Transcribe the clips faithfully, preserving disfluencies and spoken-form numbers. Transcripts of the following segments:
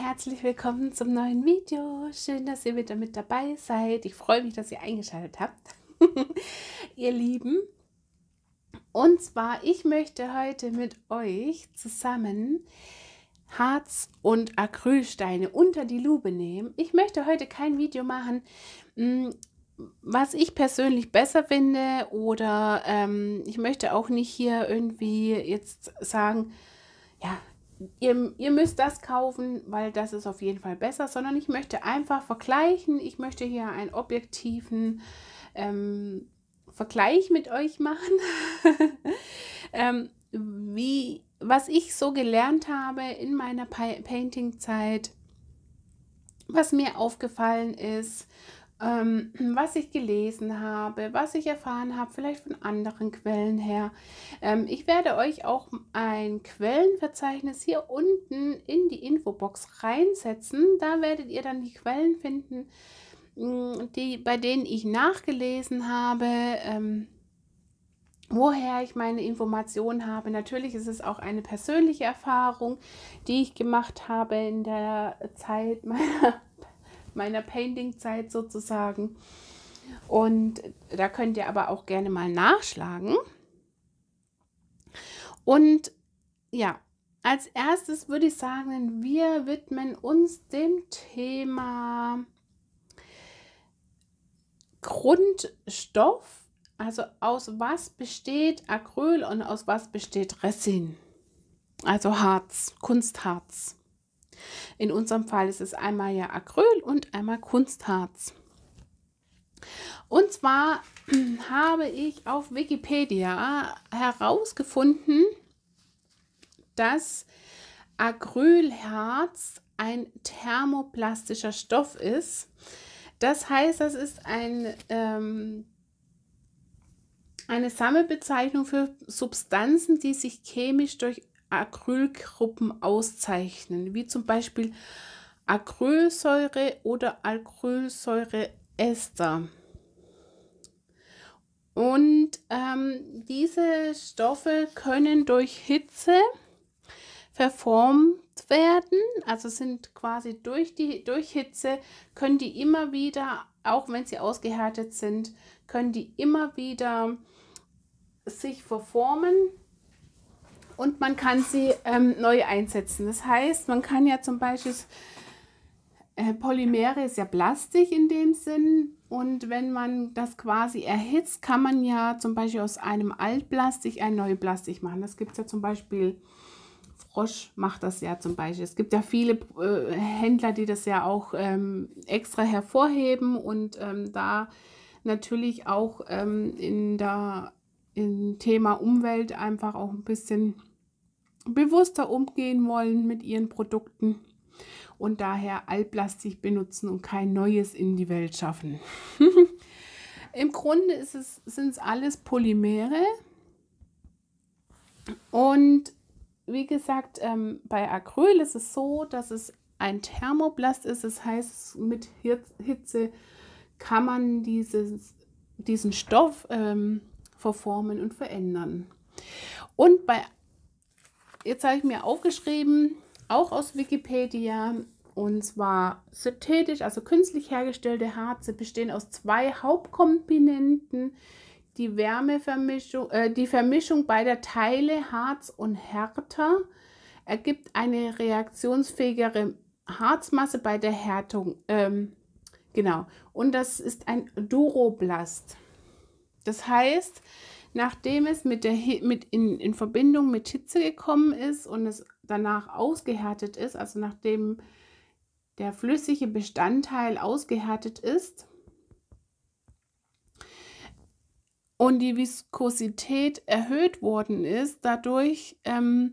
herzlich willkommen zum neuen Video. Schön, dass ihr wieder mit dabei seid. Ich freue mich, dass ihr eingeschaltet habt, ihr Lieben. Und zwar, ich möchte heute mit euch zusammen Harz- und Acrylsteine unter die Lupe nehmen. Ich möchte heute kein Video machen, was ich persönlich besser finde, oder ähm, ich möchte auch nicht hier irgendwie jetzt sagen, ja, Ihr, ihr müsst das kaufen, weil das ist auf jeden Fall besser, sondern ich möchte einfach vergleichen. Ich möchte hier einen objektiven ähm, Vergleich mit euch machen, ähm, wie, was ich so gelernt habe in meiner Painting-Zeit, was mir aufgefallen ist, ähm, was ich gelesen habe, was ich erfahren habe, vielleicht von anderen Quellen her. Ähm, ich werde euch auch ein Quellenverzeichnis hier unten in die Infobox reinsetzen. Da werdet ihr dann die Quellen finden, die, bei denen ich nachgelesen habe, ähm, woher ich meine Informationen habe. Natürlich ist es auch eine persönliche Erfahrung, die ich gemacht habe in der Zeit meiner meiner Painting-Zeit sozusagen. Und da könnt ihr aber auch gerne mal nachschlagen. Und ja, als erstes würde ich sagen, wir widmen uns dem Thema Grundstoff. Also aus was besteht Acryl und aus was besteht Resin? Also Harz, Kunstharz. In unserem Fall ist es einmal ja Acryl und einmal Kunstharz. Und zwar habe ich auf Wikipedia herausgefunden, dass Acrylharz ein thermoplastischer Stoff ist. Das heißt, das ist ein, ähm, eine Sammelbezeichnung für Substanzen, die sich chemisch durch Acrylgruppen auszeichnen, wie zum Beispiel Acrylsäure oder Acrylsäureester. Und ähm, diese Stoffe können durch Hitze verformt werden, also sind quasi durch die durch Hitze, können die immer wieder, auch wenn sie ausgehärtet sind, können die immer wieder sich verformen. Und man kann sie ähm, neu einsetzen. Das heißt, man kann ja zum Beispiel, äh, Polymere ist ja Plastik in dem Sinn. Und wenn man das quasi erhitzt, kann man ja zum Beispiel aus einem Altplastik ein neues Plastik machen. Das gibt es ja zum Beispiel, Frosch macht das ja zum Beispiel. Es gibt ja viele äh, Händler, die das ja auch ähm, extra hervorheben und ähm, da natürlich auch ähm, in der im Thema Umwelt einfach auch ein bisschen bewusster umgehen wollen mit ihren Produkten und daher Altplastik benutzen und kein neues in die Welt schaffen. Im Grunde ist es, sind es alles Polymere und wie gesagt, ähm, bei Acryl ist es so, dass es ein Thermoplast ist, das heißt, mit Hitze kann man dieses, diesen Stoff ähm, verformen und verändern. Und bei Jetzt habe ich mir aufgeschrieben, auch aus Wikipedia, und zwar synthetisch, also künstlich hergestellte Harze bestehen aus zwei Hauptkomponenten. Die Wärmevermischung, äh, die Vermischung beider Teile, Harz und Härter, ergibt eine reaktionsfähigere Harzmasse bei der Härtung. Ähm, genau, und das ist ein Duroplast. Das heißt, nachdem es mit der, mit in, in Verbindung mit Hitze gekommen ist und es danach ausgehärtet ist, also nachdem der flüssige Bestandteil ausgehärtet ist und die Viskosität erhöht worden ist, dadurch ähm,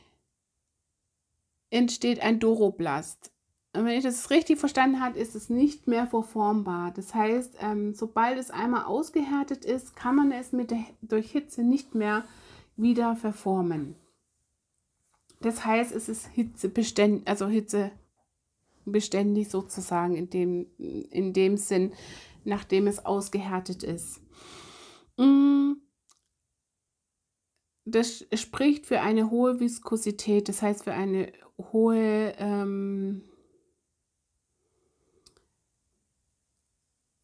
entsteht ein Duroplast. Und wenn ich das richtig verstanden habe, ist es nicht mehr verformbar. Das heißt, ähm, sobald es einmal ausgehärtet ist, kann man es mit der, durch Hitze nicht mehr wieder verformen. Das heißt, es ist hitzebeständig, also hitzebeständig sozusagen in dem, in dem Sinn, nachdem es ausgehärtet ist. Das spricht für eine hohe Viskosität, das heißt für eine hohe ähm,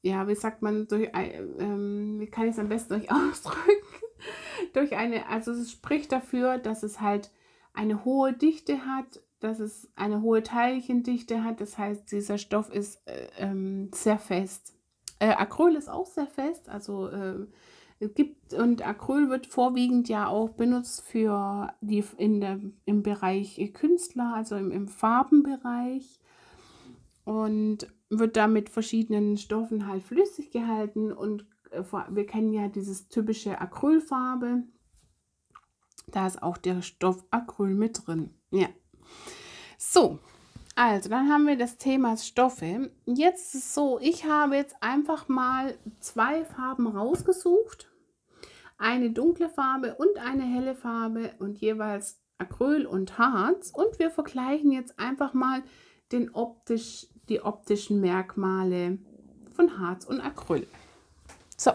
ja, wie sagt man, durch, ähm, wie kann ich es am besten euch ausdrücken? Durch eine, also es spricht dafür, dass es halt eine hohe Dichte hat, dass es eine hohe Teilchendichte hat. Das heißt, dieser Stoff ist äh, ähm, sehr fest. Äh, Acryl ist auch sehr fest, also äh, es gibt, und Acryl wird vorwiegend ja auch benutzt für die in der, im Bereich Künstler, also im, im Farbenbereich, und wird da mit verschiedenen Stoffen halt flüssig gehalten. Und äh, wir kennen ja dieses typische Acrylfarbe. Da ist auch der Stoff Acryl mit drin. Ja. So, also dann haben wir das Thema Stoffe. Jetzt ist es so, ich habe jetzt einfach mal zwei Farben rausgesucht. Eine dunkle Farbe und eine helle Farbe und jeweils Acryl und Harz. Und wir vergleichen jetzt einfach mal den optisch, die optischen Merkmale von Harz und Acryl. So.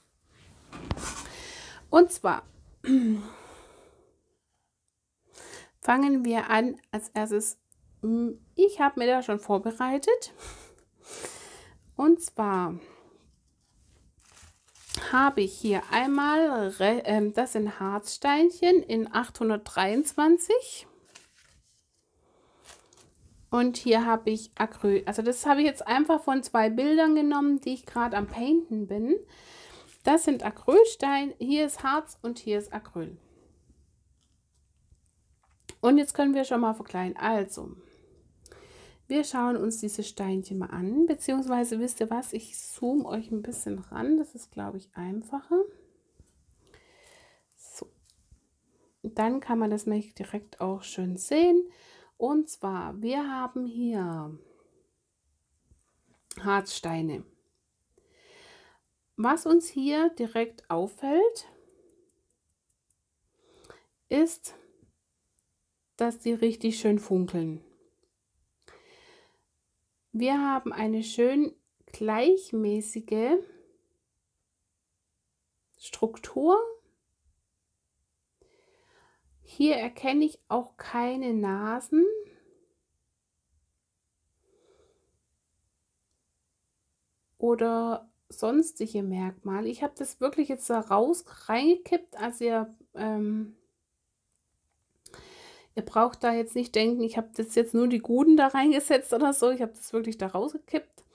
Und zwar fangen wir an als erstes. Ich habe mir da schon vorbereitet. Und zwar habe ich hier einmal, äh, das sind Harzsteinchen in achthundertdreiundzwanzig. Und hier habe ich Acryl. Also das habe ich jetzt einfach von zwei Bildern genommen, die ich gerade am Painten bin. Das sind Acrylstein, hier ist Harz und hier ist Acryl. Und jetzt können wir schon mal vergleichen. Also, wir schauen uns diese Steinchen mal an, beziehungsweise wisst ihr was, ich zoome euch ein bisschen ran, das ist, glaube ich, einfacher. So, dann kann man das nämlich direkt auch schön sehen. Und zwar, wir haben hier Harzsteine. Was uns hier direkt auffällt, ist, dass die richtig schön funkeln. Wir haben eine schön gleichmäßige Struktur. Hier erkenne ich auch keine Nasen. Oder sonstige Merkmale. Ich habe das wirklich jetzt da raus reingekippt. Also ihr, ähm, ihr braucht da jetzt nicht denken, ich habe das jetzt nur die Guten da reingesetzt oder so. Ich habe das wirklich da rausgekippt.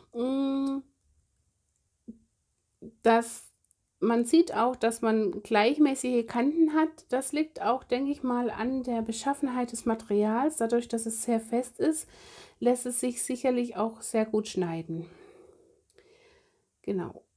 Das, man sieht auch, dass man gleichmäßige Kanten hat. Das liegt auch, denke ich mal, an der Beschaffenheit des Materials. Dadurch, dass es sehr fest ist, lässt es sich sicherlich auch sehr gut schneiden. Genau.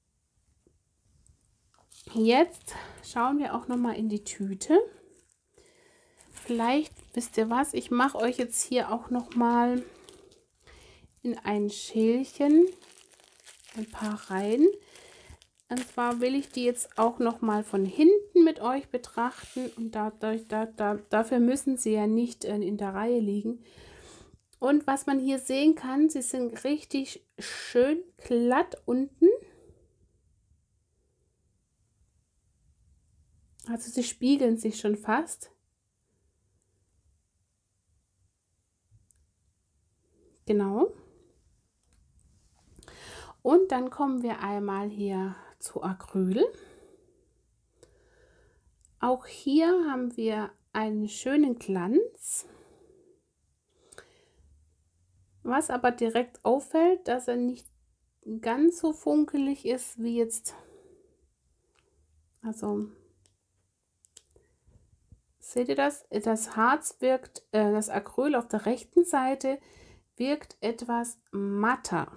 Jetzt schauen wir auch noch mal in die Tüte. Vielleicht wisst ihr was, ich mache euch jetzt hier auch noch mal in ein Schälchen ein paar rein. Und zwar will ich die jetzt auch noch mal von hinten mit euch betrachten. Und dadurch, da, da, dafür müssen sie ja nicht in der Reihe liegen. Und was man hier sehen kann, sie sind richtig schön glatt unten. Also sie spiegeln sich schon fast. Genau. Und dann kommen wir einmal hier zu Acryl. Auch hier haben wir einen schönen Glanz. Was aber direkt auffällt, dass er nicht ganz so funkelig ist wie jetzt. Also seht ihr das? Das Harz wirkt, äh, das Acryl auf der rechten Seite wirkt etwas matter.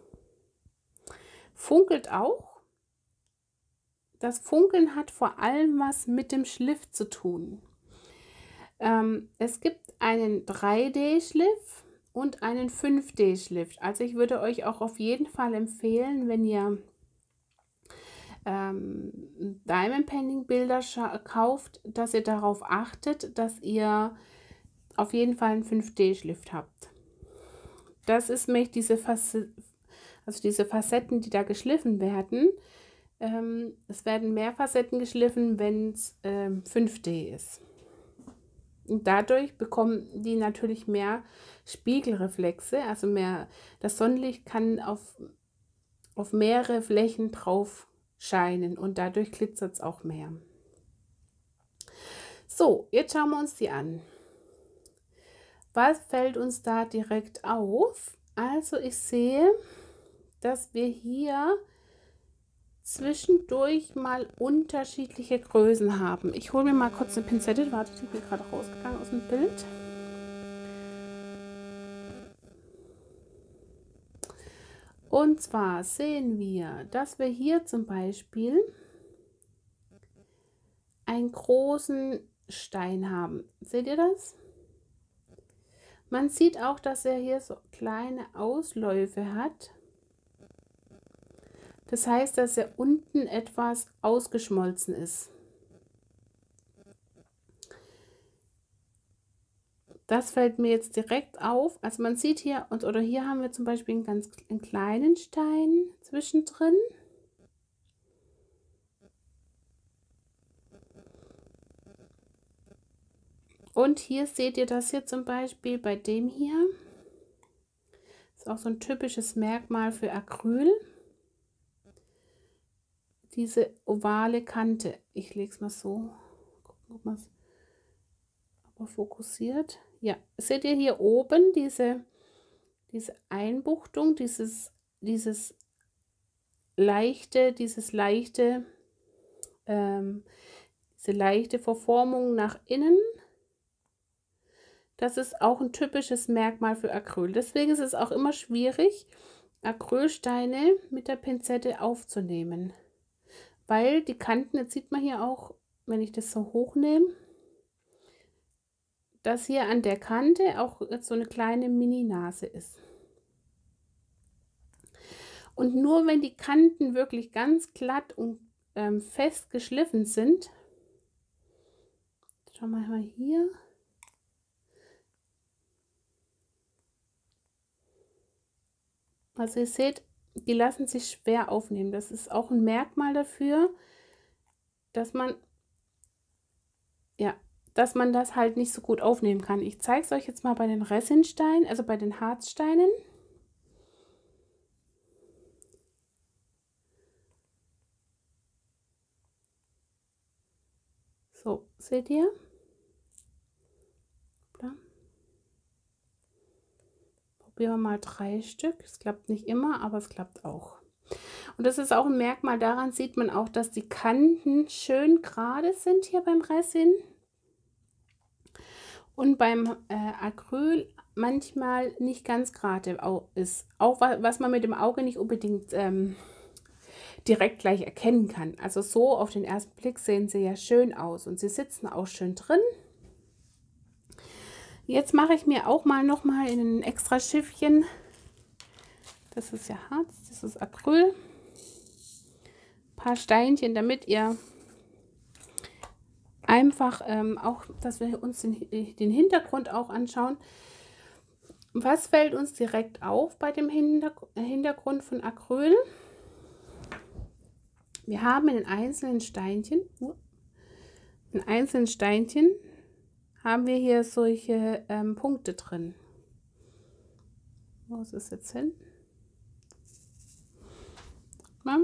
Funkelt auch. Das Funkeln hat vor allem was mit dem Schliff zu tun. Ähm, es gibt einen drei D Schliff und einen fünf D Schliff. Also ich würde euch auch auf jeden Fall empfehlen, wenn ihr ähm, Diamond Painting Bilder kauft, dass ihr darauf achtet, dass ihr auf jeden Fall einen fünf D Schliff habt. Das ist nämlich diese Facetten, also diese Facetten, die da geschliffen werden. Ähm, es werden mehr Facetten geschliffen, wenn es ähm, fünf D ist. Und dadurch bekommen die natürlich mehr Spiegelreflexe, also mehr, das Sonnenlicht kann auf auf mehrere Flächen drauf scheinen und dadurch glitzert es auch mehr. So, jetzt schauen wir uns die an. Was fällt uns da direkt auf? Also ich sehe, dass wir hier zwischendurch mal unterschiedliche Größen haben. Ich hole mir mal kurz eine Pinzette. Warte, die bin gerade rausgegangen aus dem Bild. Und zwar sehen wir, dass wir hier zum Beispiel einen großen Stein haben. Seht ihr das? Man sieht auch, dass er hier so kleine Ausläufe hat. Das heißt, dass er unten etwas ausgeschmolzen ist. Das fällt mir jetzt direkt auf. Also man sieht hier, und oder hier haben wir zum Beispiel einen ganz einen kleinen Stein zwischendrin. Und hier seht ihr das hier zum Beispiel bei dem hier. Das ist auch so ein typisches Merkmal für Acryl. Diese ovale Kante. Ich lege es mal so. Gucken, ob man es aber fokussiert. Ja, seht ihr hier oben diese, diese Einbuchtung, dieses, dieses leichte, dieses leichte, ähm, diese leichte Verformung nach innen. Das ist auch ein typisches Merkmal für Acryl. Deswegen ist es auch immer schwierig, Acrylsteine mit der Pinzette aufzunehmen. Weil die Kanten, jetzt sieht man hier auch, wenn ich das so hochnehme, dass hier an der Kante auch jetzt so eine kleine Mini-Nase ist. Und nur wenn die Kanten wirklich ganz glatt und ähm, fest geschliffen sind, schauen wir mal hier, also ihr seht, die lassen sich schwer aufnehmen. Das ist auch ein Merkmal dafür, dass man, ja, dass man das halt nicht so gut aufnehmen kann. Ich zeige es euch jetzt mal bei den Resinsteinen, also bei den Harzsteinen. So, seht ihr? Probieren wir mal drei Stück. Es klappt nicht immer, aber es klappt auch. Und das ist auch ein Merkmal, daran sieht man auch, dass die Kanten schön gerade sind hier beim Resin. Und beim äh, Acryl manchmal nicht ganz gerade ist. Auch was man mit dem Auge nicht unbedingt ähm, direkt gleich erkennen kann. Also so auf den ersten Blick sehen sie ja schön aus und sie sitzen auch schön drin. Jetzt mache ich mir auch mal noch mal in ein extra Schiffchen. Das ist ja Harz, das ist Acryl. Ein paar Steinchen, damit ihr einfach ähm, auch, dass wir uns den, den Hintergrund auch anschauen. Was fällt uns direkt auf bei dem Hintergrund von Acryl? Wir haben in den einzelnen Steinchen, in einzelnen Steinchen haben wir hier solche ähm, Punkte drin. Wo ist es jetzt hin? Na?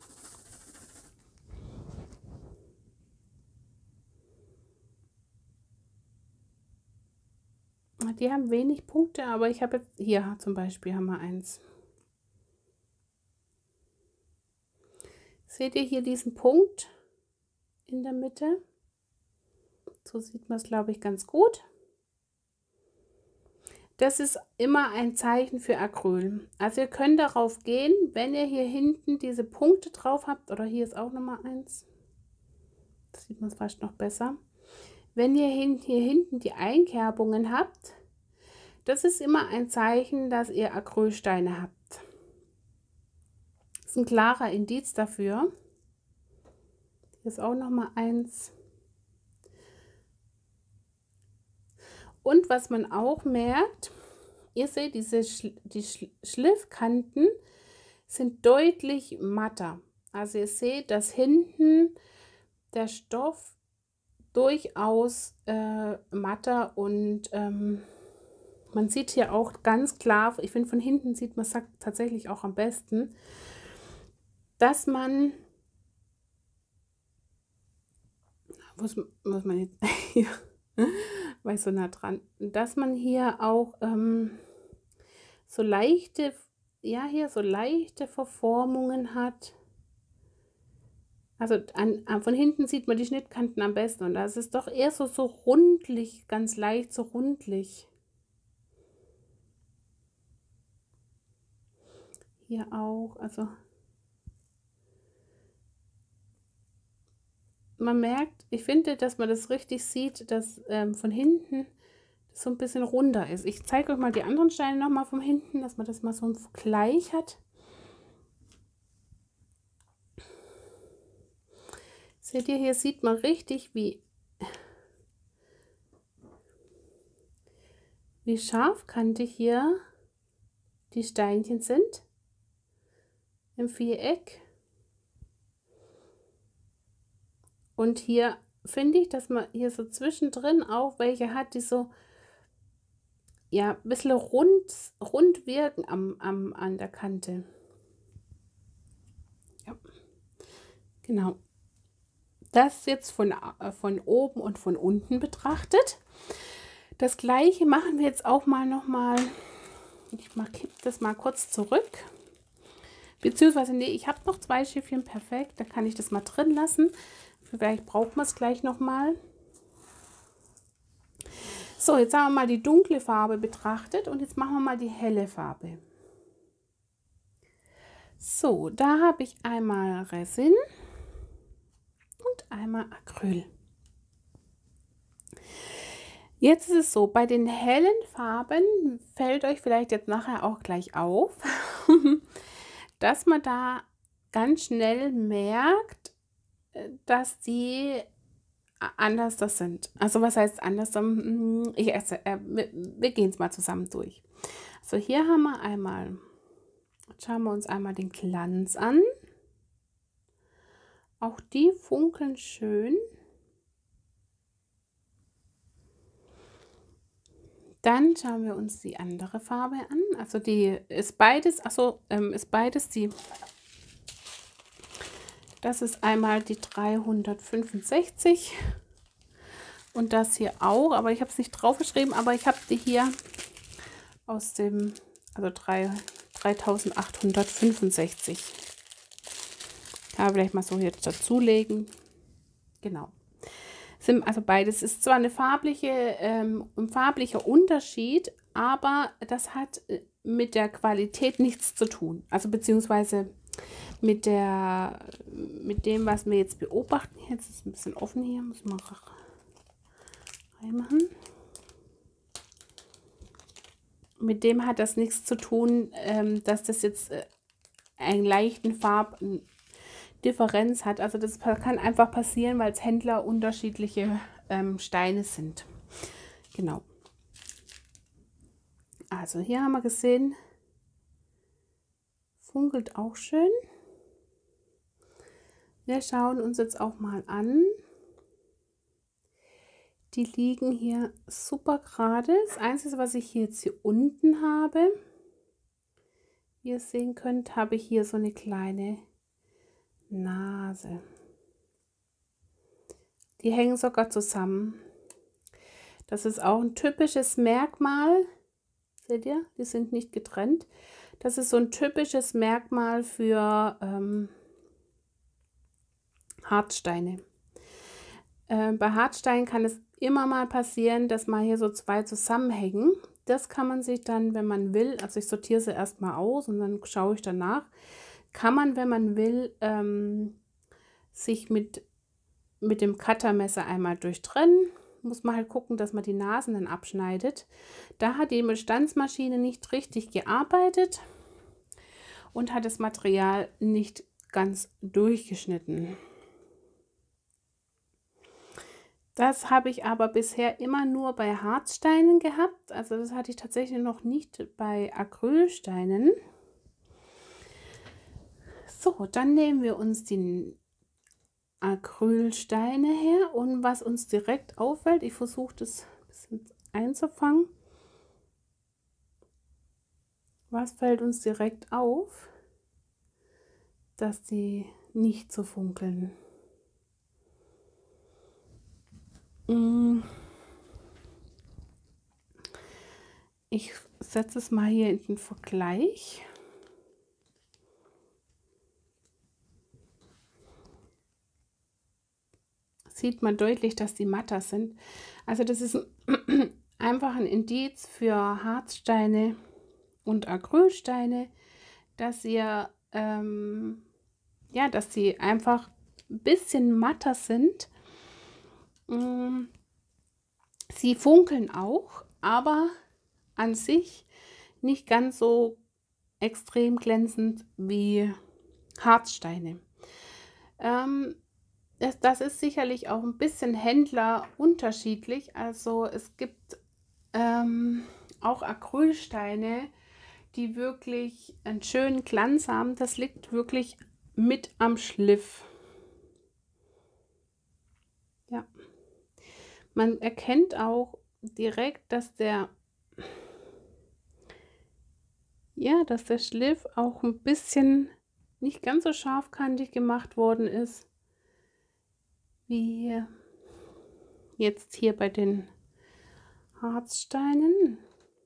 Die haben wenig Punkte, aber ich habe jetzt, hier zum Beispiel haben wir eins. Seht ihr hier diesen Punkt in der Mitte? So sieht man es, glaube ich, ganz gut. Das ist immer ein Zeichen für Acryl. Also ihr könnt darauf gehen, wenn ihr hier hinten diese Punkte drauf habt, oder hier ist auch nochmal eins. Das sieht man fast noch besser. Wenn ihr hier hinten die Einkerbungen habt, das ist immer ein Zeichen, dass ihr Acrylsteine habt. Das ist ein klarer Indiz dafür. Hier ist auch noch mal eins. Und was man auch merkt, ihr seht, diese Schl die Schl Schliffkanten sind deutlich matter. Also ihr seht, dass hinten der Stoff durchaus äh, matter und ähm, man sieht hier auch ganz klar, ich finde von hinten sieht man es tatsächlich auch am besten, dass man, muss, muss man jetzt hier, war ich so nah dran, dass man hier auch ähm, so leichte, ja, hier so leichte Verformungen hat. Also an, an, von hinten sieht man die Schnittkanten am besten und das ist doch eher so, so rundlich, ganz leicht so rundlich. Hier auch, also man merkt, ich finde, dass man das richtig sieht, dass ähm, von hinten das so ein bisschen runder ist. Ich zeige euch mal die anderen Steine noch mal von hinten, dass man das mal so einen Vergleich hat. Seht ihr, hier sieht man richtig, wie, wie scharfkantig hier die Steinchen sind im Viereck. Und hier finde ich, dass man hier so zwischendrin auch welche hat, die so, ja, ein bisschen rund, rund wirken am, am, an der Kante. Ja, genau. Das jetzt von, äh, von oben und von unten betrachtet. Das gleiche machen wir jetzt auch mal noch mal. Ich kippe das mal kurz zurück. Beziehungsweise, nee, ich habe noch zwei Schiffchen, perfekt. Da kann ich das mal drin lassen. Vielleicht braucht man es gleich noch mal. So, jetzt haben wir mal die dunkle Farbe betrachtet und jetzt machen wir mal die helle Farbe. So, da habe ich einmal Resin und einmal Acryl. Jetzt ist es so, bei den hellen Farben fällt euch vielleicht jetzt nachher auch gleich auf, dass man da ganz schnell merkt, dass die anders das sind. Also was heißt anders? Ich esse, äh, wir, wir gehen es mal zusammen durch. So, hier haben wir einmal, schauen wir uns einmal den Glanz an. Auch die funkeln schön. Dann schauen wir uns die andere Farbe an. Also die ist beides, also ähm, ist beides die, das ist einmal die dreihundertfünfundsechzig und das hier auch, aber ich habe es nicht draufgeschrieben, aber ich habe die hier aus dem, also dreitausendachthundertfünfundsechzig. Kann man vielleicht mal so jetzt dazulegen. Genau. Sind also beides ist zwar eine farbliche, ähm, ein farblicher Unterschied, aber das hat mit der Qualität nichts zu tun. Also beziehungsweise mit der, mit dem, was wir jetzt beobachten. Jetzt ist es ein bisschen offen hier, muss man reinmachen. Mit dem hat das nichts zu tun, ähm, dass das jetzt äh, einen leichten Farbdifferenz hat. Also das kann einfach passieren, weil es Händler unterschiedliche ähm, Steine sind. Genau. Also hier haben wir gesehen, funkelt auch schön. Wir schauen uns jetzt auch mal an. Die liegen hier super gerade. Das Einzige, was ich hier jetzt hier unten habe, wie ihr sehen könnt, habe ich hier so eine kleine Nase. Die hängen sogar zusammen. Das ist auch ein typisches Merkmal. Seht ihr? Die sind nicht getrennt. Das ist so ein typisches Merkmal für ähm, Hartsteine. Äh, bei Hartsteinen kann es immer mal passieren, dass mal hier so zwei zusammenhängen. Das kann man sich dann, wenn man will, also ich sortiere sie erstmal aus und dann schaue ich danach, kann man, wenn man will, ähm, sich mit, mit dem Cuttermesser einmal durchtrennen. Muss man halt gucken, dass man die Nasen dann abschneidet. Da hat die Bestandsmaschine nicht richtig gearbeitet und hat das Material nicht ganz durchgeschnitten. Das habe ich aber bisher immer nur bei Harzsteinen gehabt. Also das hatte ich tatsächlich noch nicht bei Acrylsteinen. So, dann nehmen wir uns die Acrylsteine her und was uns direkt auffällt, ich versuche das ein bisschen einzufangen. Was fällt uns direkt auf? dass die nicht so funkeln. Ich setze es mal hier in den Vergleich. Sieht man deutlich, dass die matter sind. Also das ist einfach ein Indiz für Harzsteine und Acrylsteine, dass ihr ähm, ja, dass sie einfach ein bisschen matter sind. Sie funkeln auch, aber an sich nicht ganz so extrem glänzend wie Harzsteine. Ähm, das, das ist sicherlich auch ein bisschen Händler unterschiedlich. Also es gibt ähm, auch Acrylsteine, die wirklich einen schönen Glanz haben. Das liegt wirklich mit am Schliff. Ja. Man erkennt auch direkt, dass der ja, dass der Schliff auch ein bisschen nicht ganz so scharfkantig gemacht worden ist, wie jetzt hier bei den Harzsteinen.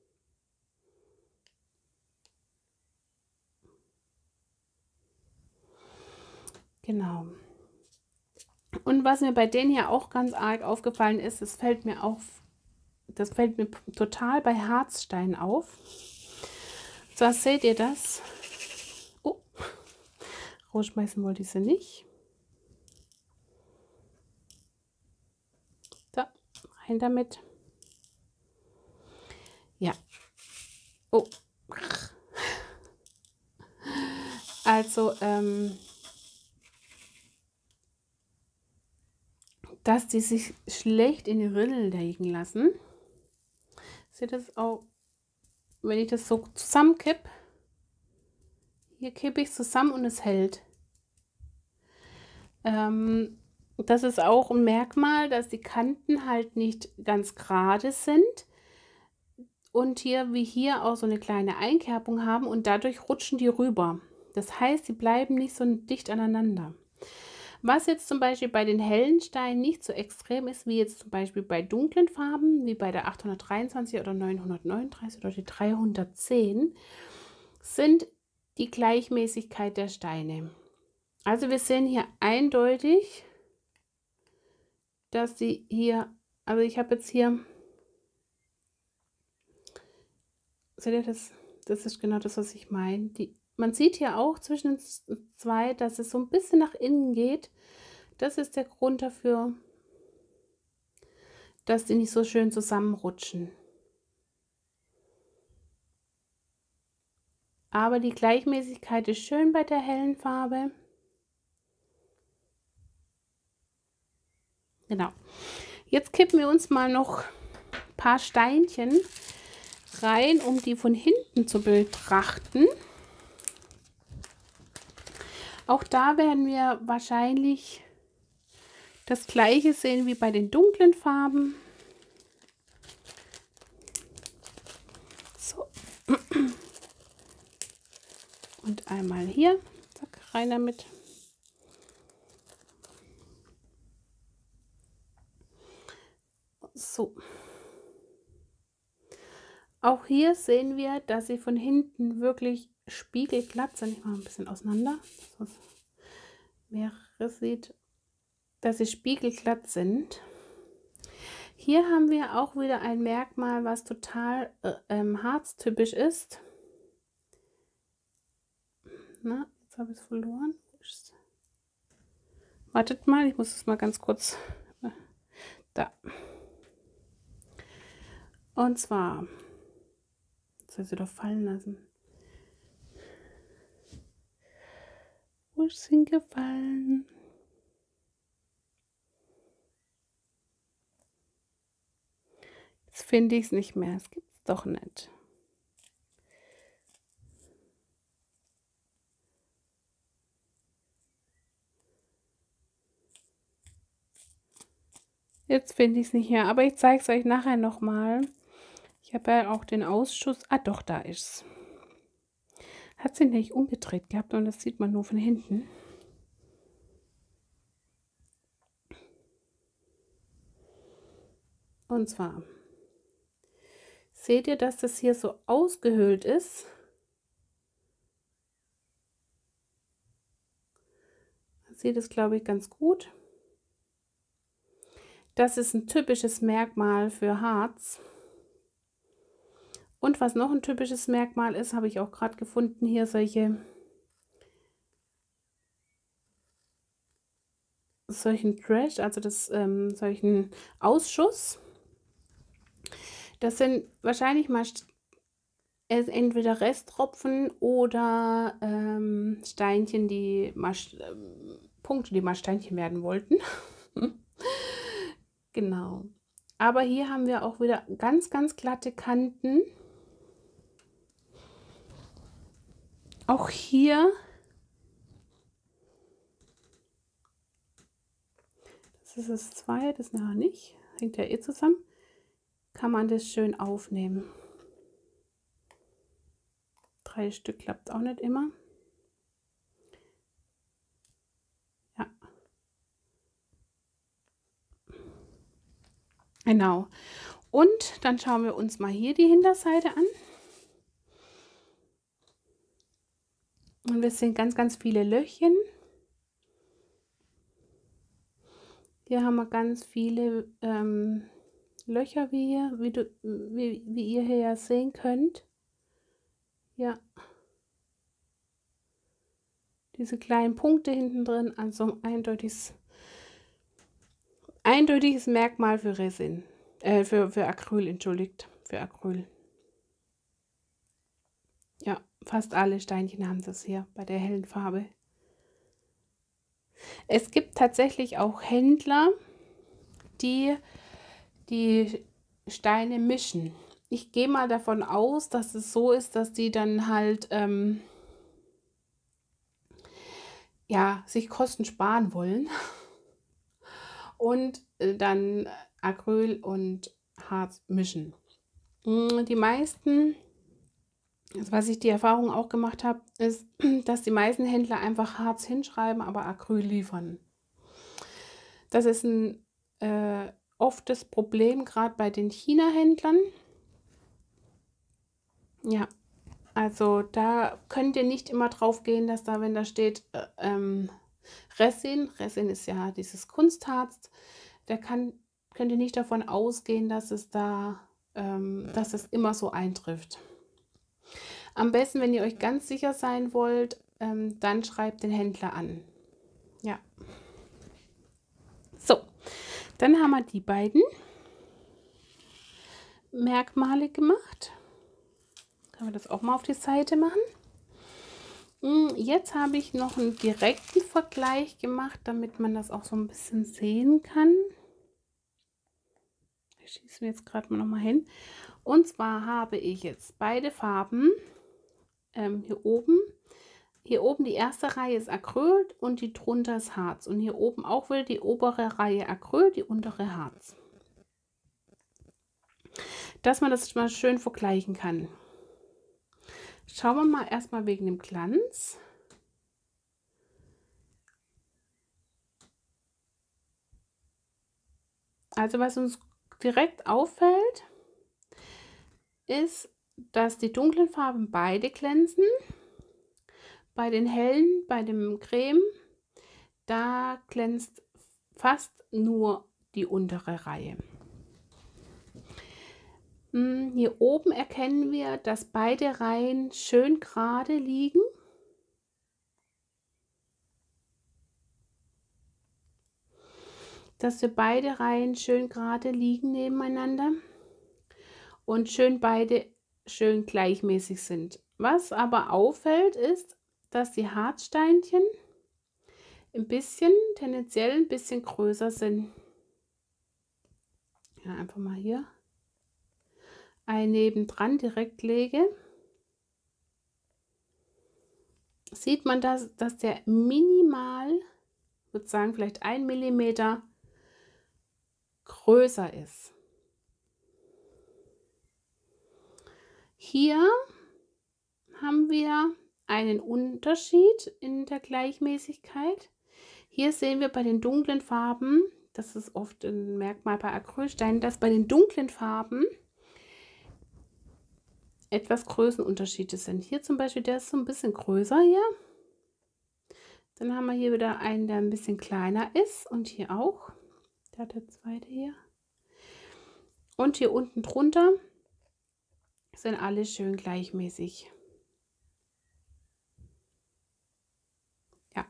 Genau. Und was mir bei denen hier auch ganz arg aufgefallen ist, das fällt mir auf, das fällt mir total bei Harzstein auf. So, seht ihr das? Oh, rausschmeißen wollte ich sie nicht. So, rein damit. Ja. Oh. Also, ähm, dass die sich schlecht in die Rillen legen lassen. Seht ihr das auch, wenn ich das so zusammenkippe? Hier kippe ich es zusammen und es hält. Ähm, das ist auch ein Merkmal, dass die Kanten halt nicht ganz gerade sind und hier wie hier auch so eine kleine Einkerbung haben und dadurch rutschen die rüber. Das heißt, sie bleiben nicht so dicht aneinander. Was jetzt zum Beispiel bei den hellen Steinen nicht so extrem ist, wie jetzt zum Beispiel bei dunklen Farben, wie bei der achthundertdreiundzwanzig oder neunhundertneununddreißig oder die dreihundertzehn, sind die Gleichmäßigkeit der Steine. Also wir sehen hier eindeutig, dass sie hier, also ich habe jetzt hier, seht ihr das, das ist genau das, was ich meine. Die, man sieht hier auch zwischen den zwei, dass es so ein bisschen nach innen geht. Das ist der Grund dafür, dass die nicht so schön zusammenrutschen. Aber die Gleichmäßigkeit ist schön bei der hellen Farbe. Genau. Jetzt kippen wir uns mal noch ein paar Steinchen rein, um die von hinten zu betrachten. Auch da werden wir wahrscheinlich das gleiche sehen wie bei den dunklen Farben. So. Und einmal hier, zack, rein damit. So. Auch hier sehen wir, dass sie von hinten wirklich spiegelglatt sind. Ich mache ein bisschen auseinander, dass man mehrere sieht, dass sie spiegelglatt sind. Hier haben wir auch wieder ein Merkmal, was total äh, ähm, harztypisch ist. Na, jetzt habe ich es verloren. Wartet mal, ich muss es mal ganz kurz. Da. Und zwar, jetzt soll sie doch fallen lassen. Wo ist es hingefallen? Jetzt finde ich es nicht mehr. Es gibt es doch nicht. Jetzt finde ich es nicht mehr, aber ich zeige es euch nachher nochmal. Ich habe ja auch den Ausschuss. Ah, doch, da ist es. Hat sie nicht umgedreht gehabt und das sieht man nur von hinten. Und zwar seht ihr, dass das hier so ausgehöhlt ist. Man sieht es, glaube ich, ganz gut. Das ist ein typisches Merkmal für Harz. Und was noch ein typisches Merkmal ist, habe ich auch gerade gefunden, hier solche solchen Trash, also das ähm, solchen Ausschuss. Das sind wahrscheinlich mal entweder Resttropfen oder ähm, Steinchen, die mal äh, Punkte, die mal Steinchen werden wollten. Genau. Aber hier haben wir auch wieder ganz, ganz glatte Kanten. Auch hier, das ist das zwei, das nachher nicht, hängt ja eh zusammen, kann man das schön aufnehmen. Drei Stück klappt auch nicht immer. Ja. Genau. Und dann schauen wir uns mal hier die Hinterseite an. Und wir sehen ganz, ganz viele Löchchen. Hier haben wir ganz viele ähm, Löcher, wie, hier, wie, du, wie, wie ihr hier ja sehen könnt. Ja. Diese kleinen Punkte hinten drin, also eindeutiges, eindeutiges Merkmal für Resin. Äh, für, für Acryl, entschuldigt. Für Acryl. Ja, fast alle Steinchen haben das hier bei der hellen Farbe. Es gibt tatsächlich auch Händler, die die Steine mischen. Ich gehe mal davon aus, dass es so ist, dass die dann halt ähm, ja, sich Kosten sparen wollen und äh, dann Acryl und Harz mischen. Die meisten, also was ich die Erfahrung auch gemacht habe, ist, dass die meisten Händler einfach Harz hinschreiben, aber Acryl liefern. Das ist ein äh, oft das Problem, gerade bei den China-Händlern. Ja, also da könnt ihr nicht immer drauf gehen, dass da, wenn da steht äh, ähm, Resin, Resin ist ja dieses Kunstharz, da kann, könnt ihr nicht davon ausgehen, dass es da, ähm, dass es immer so eintrifft. Am besten, wenn ihr euch ganz sicher sein wollt, ähm, dann schreibt den Händler an. Ja. So, dann haben wir die beiden Merkmale gemacht. Können wir das auch mal auf die Seite machen. Jetzt habe ich noch einen direkten Vergleich gemacht, damit man das auch so ein bisschen sehen kann. Ich schieße mir jetzt gerade mal noch mal hin. Und zwar habe ich jetzt beide Farben ähm, hier oben. Hier oben die erste Reihe ist Acryl und die drunter ist Harz. Und hier oben auch wieder die obere Reihe Acryl, die untere Harz. Dass man das mal schön vergleichen kann. Schauen wir mal erstmal wegen dem Glanz. Also was uns direkt auffällt, ist, dass die dunklen Farben beide glänzen. Bei den hellen, bei dem Creme, da glänzt fast nur die untere Reihe. Hier oben erkennen wir, dass beide Reihen schön gerade liegen. Dass wir beide Reihen schön gerade liegen nebeneinander und schön beide schön gleichmäßig sind. Was aber auffällt, ist, dass die Harzsteinchen ein bisschen, tendenziell ein bisschen größer sind. Ja, einfach mal hier ein nebendran direkt lege. Sieht man, dass, dass der minimal, ich würde sagen, vielleicht ein Millimeter größer ist. Hier haben wir einen Unterschied in der Gleichmäßigkeit. Hier sehen wir bei den dunklen Farben, das ist oft ein Merkmal bei Acrylsteinen, dass bei den dunklen Farben etwas Größenunterschiede sind. Hier zum Beispiel, der ist so ein bisschen größer hier. Dann haben wir hier wieder einen, der ein bisschen kleiner ist und hier auch. Der, der zweite hier. Und hier unten drunter sind alle schön gleichmäßig. Ja.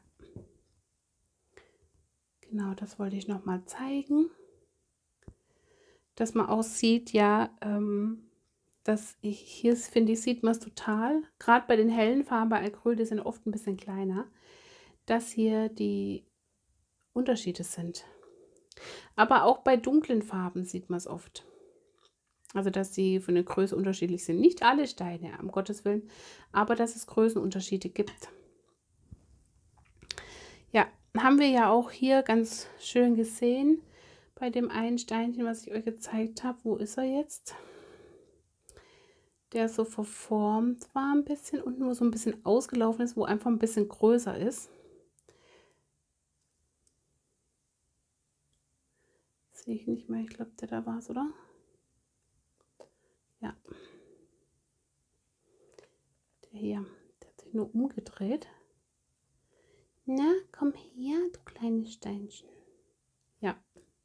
Genau, das wollte ich noch mal zeigen. Dass man auch sieht, ja, ähm, dass ich, hier finde ich, sieht man es total. Gerade bei den hellen Farben bei Acryl, die sind oft ein bisschen kleiner. Dass hier die Unterschiede sind. Aber auch bei dunklen Farben sieht man es oft. Also, dass sie von der Größe unterschiedlich sind. Nicht alle Steine, um Gottes Willen, aber dass es Größenunterschiede gibt. Ja, haben wir ja auch hier ganz schön gesehen bei dem einen Steinchen, was ich euch gezeigt habe. Wo ist er jetzt? Der so verformt war ein bisschen und nur so ein bisschen ausgelaufen ist, wo einfach ein bisschen größer ist. Sehe ich nicht mehr, ich glaube, der da war es, oder? Ja. Der hier, der hat sich nur umgedreht. Na, komm her, du kleines Steinchen. Ja.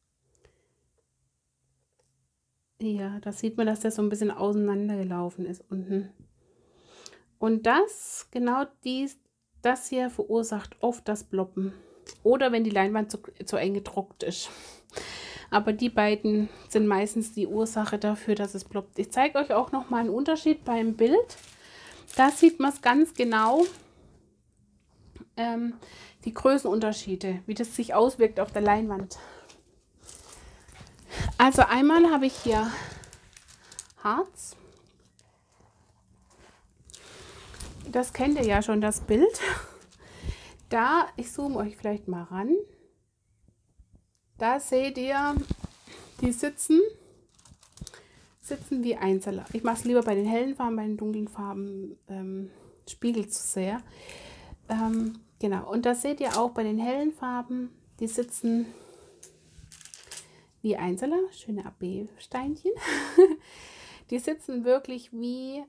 Ja, da sieht man, dass der so ein bisschen auseinandergelaufen ist unten. Und das, genau dies, das hier verursacht oft das Ploppen. Oder wenn die Leinwand zu, zu eng gedruckt ist. Aber die beiden sind meistens die Ursache dafür, dass es ploppt. Ich zeige euch auch noch mal einen Unterschied beim Bild. Da sieht man es ganz genau, ähm, die Größenunterschiede, wie das sich auswirkt auf der Leinwand. Also einmal habe ich hier Harz. Das kennt ihr ja schon, das Bild. Da, ich zoome euch vielleicht mal ran. Da seht ihr, die sitzen, sitzen wie Einzeller. Ich mache es lieber bei den hellen Farben, bei den dunklen Farben ähm, spiegelt zu sehr. Ähm, genau, und das seht ihr auch bei den hellen Farben, die sitzen wie Einzeller, schöne A B-Steinchen. Die sitzen wirklich wie,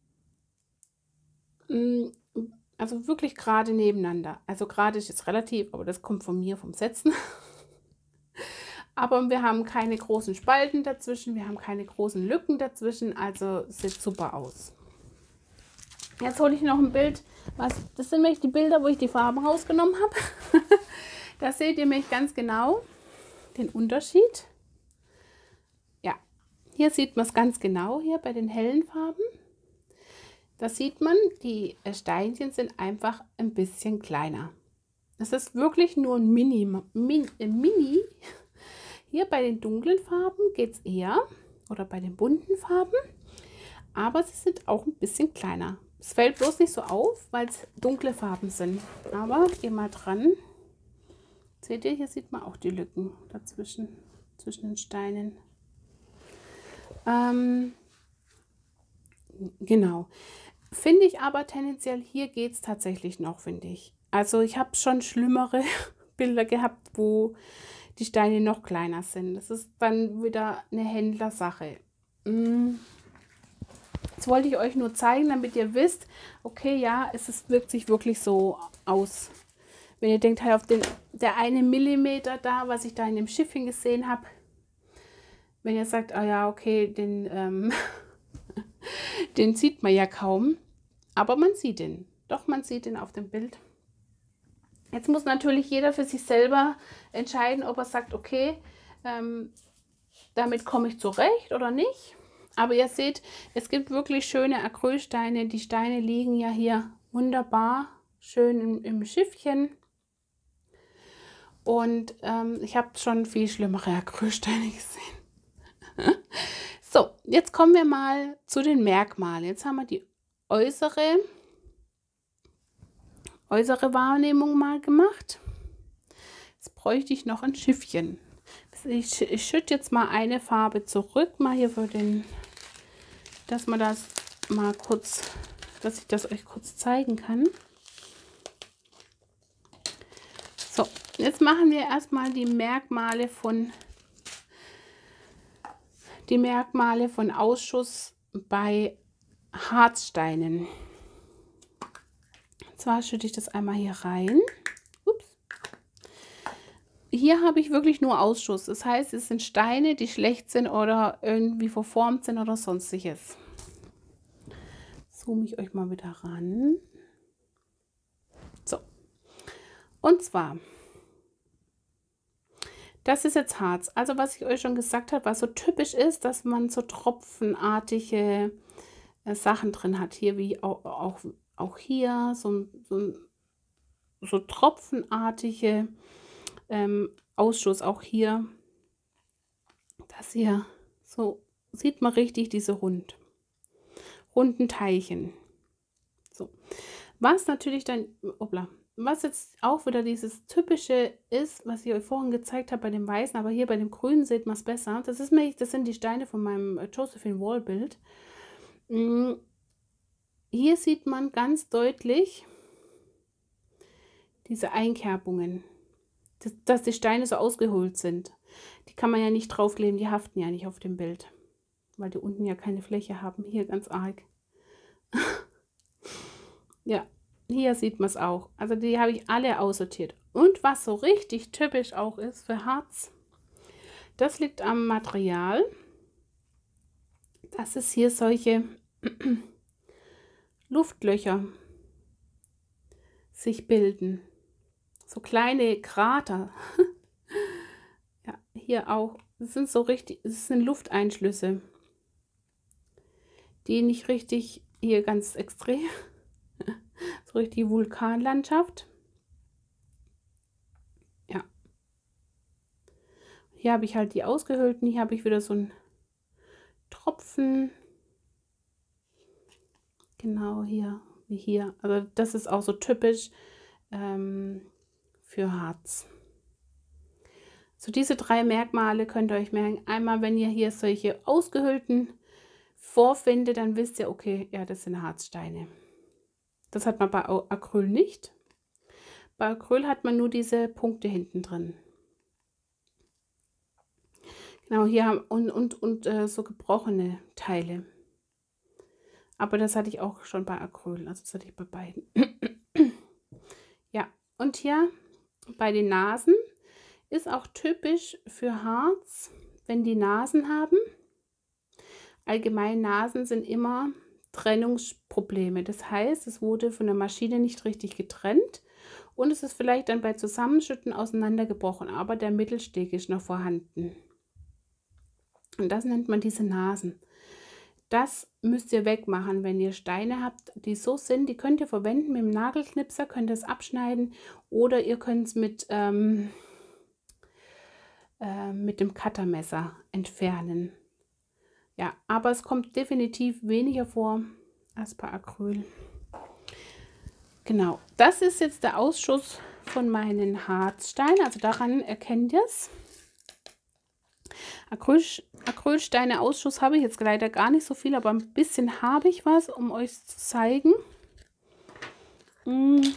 mh, also wirklich gerade nebeneinander. Also gerade ist jetzt relativ, aber das kommt von mir, vom Setzen. Aber wir haben keine großen Spalten dazwischen, wir haben keine großen Lücken dazwischen, also sieht super aus. Jetzt hole ich noch ein Bild, was, das sind nämlich die Bilder, wo ich die Farben rausgenommen habe. Da seht ihr mich ganz genau, den Unterschied. Ja, hier sieht man es ganz genau, hier bei den hellen Farben. Da sieht man, die Steinchen sind einfach ein bisschen kleiner. Es ist wirklich nur ein Mini, Mini, Mini. Hier bei den dunklen Farben geht es eher, oder bei den bunten Farben, aber sie sind auch ein bisschen kleiner. Es fällt bloß nicht so auf, weil es dunkle Farben sind. Aber geh mal dran. Seht ihr, hier sieht man auch die Lücken dazwischen, zwischen den Steinen. Ähm, genau. Finde ich aber tendenziell, hier geht es tatsächlich noch, finde ich. Also ich habe schon schlimmere Bilder gehabt, wo die Steine noch kleiner sind. Das ist dann wieder eine Händlersache. Das wollte ich euch nur zeigen, damit ihr wisst, okay, ja, es ist, wirkt sich wirklich so aus. Wenn ihr denkt, halt auf den, der eine Millimeter da, was ich da in dem Schiffchen gesehen habe, wenn ihr sagt, ah ja, okay, den, ähm, den sieht man ja kaum, aber man sieht ihn. Doch, man sieht ihn auf dem Bild. Jetzt muss natürlich jeder für sich selber entscheiden, ob er sagt, okay, ähm, damit komme ich zurecht oder nicht. Aber ihr seht, es gibt wirklich schöne Acrylsteine. Die Steine liegen ja hier wunderbar schön im, im Schiffchen. Und ähm, ich habe schon viel schlimmere Acrylsteine gesehen. So, jetzt kommen wir mal zu den Merkmalen. Jetzt haben wir die äußere äußere Wahrnehmung mal gemacht. Jetzt bräuchte ich noch ein Schiffchen. Ich, ich schütte jetzt mal eine Farbe zurück, mal hier für den, dass man das mal kurz dass ich das euch kurz zeigen kann. So, jetzt machen wir erstmal die Merkmale von die Merkmale von Ausschuss bei Harzsteinen. Und zwar schütte ich das einmal hier rein. Ups. Hier habe ich wirklich nur Ausschuss. Das heißt, es sind Steine, die schlecht sind oder irgendwie verformt sind oder sonstiges. Zoome ich euch mal wieder ran. So. Und zwar, das ist jetzt Harz. Also was ich euch schon gesagt habe, was so typisch ist, dass man so tropfenartige äh, Sachen drin hat. Hier wie auch, auch, auch hier so, so, so tropfenartige ähm, Ausschuss. Auch hier, das hier, so sieht man richtig diese rund, runden Teilchen. So. Was natürlich dann, hoppla, was jetzt auch wieder dieses typische ist, was ich euch vorhin gezeigt habe bei dem Weißen, aber hier bei dem Grünen seht man es besser. Das ist mir, das sind die Steine von meinem Josephine Wall Bild. Hier sieht man ganz deutlich diese Einkerbungen, dass, dass die Steine so ausgeholt sind. Die kann man ja nicht draufkleben, die haften ja nicht auf dem Bild, weil die unten ja keine Fläche haben. Hier ganz arg. Ja. Hier sieht man es auch. Also die habe ich alle aussortiert. Und was so richtig typisch auch ist für Harz, das liegt am Material, dass es hier solche Luftlöcher sich bilden. So kleine Krater. Ja, hier auch. Das sind so richtig, das sind Lufteinschlüsse, die nicht richtig, hier ganz extrem, so richtig Vulkanlandschaft. Ja. Hier habe ich halt die ausgehöhlten. Hier habe ich wieder so einen Tropfen. Genau hier, wie hier. Also das ist auch so typisch ähm, für Harz. So diese drei Merkmale könnt ihr euch merken. Einmal, wenn ihr hier solche ausgehöhlten vorfindet, dann wisst ihr, okay, ja, das sind Harzsteine. Das hat man bei Acryl nicht. Bei Acryl hat man nur diese Punkte hinten drin. Genau, hier haben und, und, und äh, so gebrochene Teile. Aber das hatte ich auch schon bei Acryl, also das hatte ich bei beiden. Ja, und hier bei den Nasen ist auch typisch für Harz, wenn die Nasen haben. Allgemein Nasen sind immer Trennungsprobleme. Das heißt, es wurde von der Maschine nicht richtig getrennt und es ist vielleicht dann bei Zusammenschütten auseinandergebrochen, aber der Mittelsteg ist noch vorhanden. Und das nennt man diese Nasen. Das müsst ihr wegmachen, wenn ihr Steine habt, die so sind. Die könnt ihr verwenden mit dem Nagelknipser, könnt ihr es abschneiden oder ihr könnt es mit, ähm, äh, mit dem Cuttermesser entfernen. Ja, aber es kommt definitiv weniger vor als bei Acryl. Genau, das ist jetzt der Ausschuss von meinen Harzsteinen. Also daran erkennt ihr es. Acryl, Acrylsteine Ausschuss habe ich jetzt leider gar nicht so viel, aber ein bisschen habe ich was, um euch zu zeigen. Hm.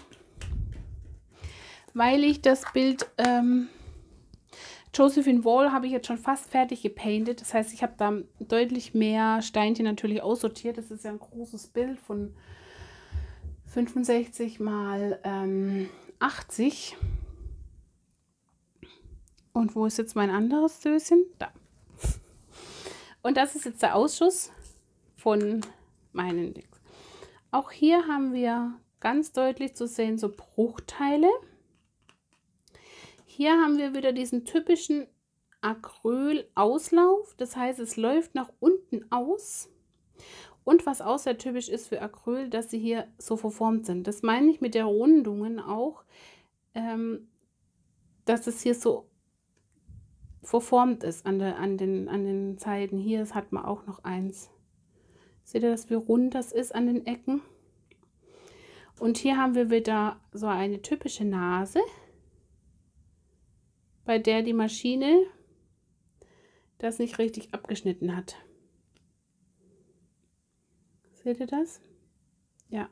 Weil ich das Bild ähm, Josephine Wall habe ich jetzt schon fast fertig gepainted. Das heißt, ich habe da deutlich mehr Steinchen natürlich aussortiert. Das ist ja ein großes Bild von fünfundsechzig mal ähm, achtzig. Und wo ist jetzt mein anderes Döschen? Da. Und das ist jetzt der Ausschuss von meinen Dings. Auch hier haben wir ganz deutlich zu sehen so Bruchteile. Hier haben wir wieder diesen typischen Acryl-Auslauf. Das heißt, es läuft nach unten aus. Und was auch sehr typisch ist für Acryl, dass sie hier so verformt sind. Das meine ich mit der Rundungen auch, ähm, dass es hier so verformt ist an, der, an, den, an den Seiten. Hier hat man auch noch eins. Seht ihr, dass wie rund das ist an den Ecken? Und hier haben wir wieder so eine typische Nase, bei der die Maschine das nicht richtig abgeschnitten hat. Seht ihr das? Ja.